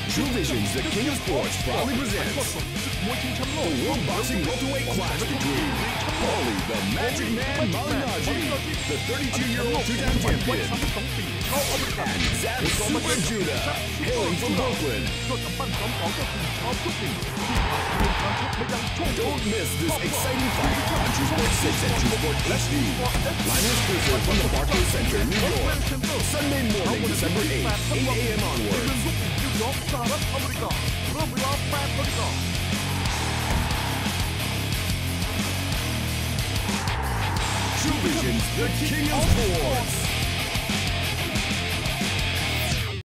Truevisions, the king of sports, proudly presents the World Boxing Welterweight Clash between Paulie, the Magic Man Malignaggi, the 32-year-old two-time champion, and Zab Super Judah, hailing from Brooklyn. Don't miss this exciting fight on Truesport 6 and Truesport HD. Live exclusive from the Barclays Center, New York. Sunday morning, December 8th, 8 a.m. onwards. Truevisions, the king of sports.